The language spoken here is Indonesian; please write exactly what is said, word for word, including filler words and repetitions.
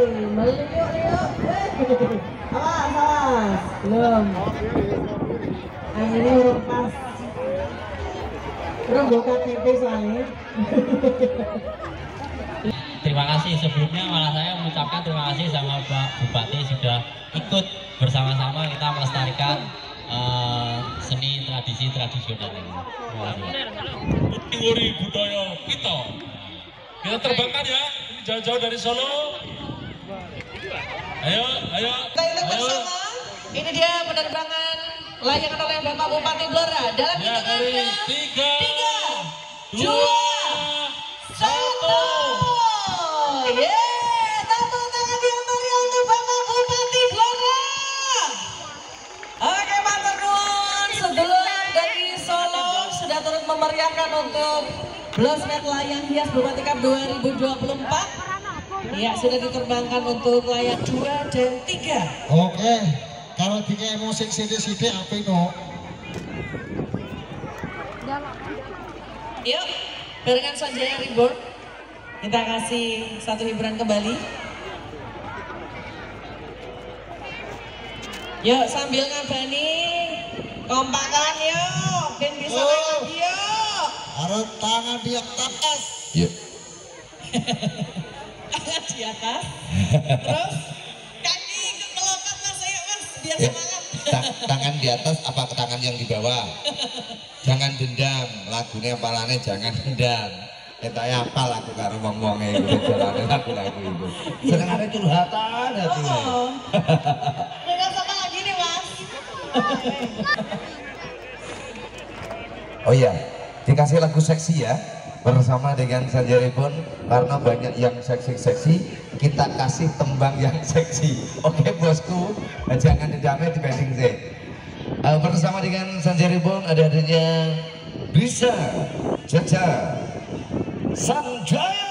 meliuk-liuk. Awas, awas. Belum. Yang ini huruf pas. Belum buka K T P soalnya. Terima kasih sebelumnya, malah saya mengucapkan terima kasih sama Pak Bupati sudah ikut bersama-sama kita melestarikan uh, seni tradisi tradisional ini. Teori budaya kita. Kita terbangkan ya, ini jauh-jauh dari Solo. Ayo, ayo, Kita ayo. bersama. Ini dia penerbangan layangan oleh Bapak Bupati Blora dalam Ya, hitungan dari ke tiga, dua, satu. Yeay, tepuk tangan yang meriah untuk Bapak Bupati Blora. Oke, matur nuwun, sedulur dari Solo sudah turut memeriahkan untuk Blosnet Layang Hias Bupati Cup dua ribu dua puluh empat. Ya, sudah diterbangkan untuk layang dua dan tiga. Oke, kalau tiga musik sidik-sidik apa itu? Yuk, barengan Sanjaya Reborn. Kita kasih satu hiburan kembali. Yuk, sambil ngabani, kompakan yuk, dan bisa Oh. lagi yuk. Harus tangan di atas. Yuk. Tangan di atas, terus kaki kemelotot mas, ayo mas, biar Ya, semangat. ta- tangan di atas apa tangan yang di bawah? Jangan dendam, lagunya apalane jangan dendam. Kita ya apa lagu karo wong-wonge iku jalane lagu-lagu itu. Senengane curhatan hatinya. Oh, dengan sama lagi nih mas. Oh iya, dikasih lagu seksi ya bersama dengan Sanjaya Reborn karena banyak yang seksi-seksi, kita kasih tembang yang seksi. Oke bosku, jangan dendamnya dibanding Z. Uh, bersama dengan Sanjaya Reborn ada adanya bisa Jaja Sanjaya.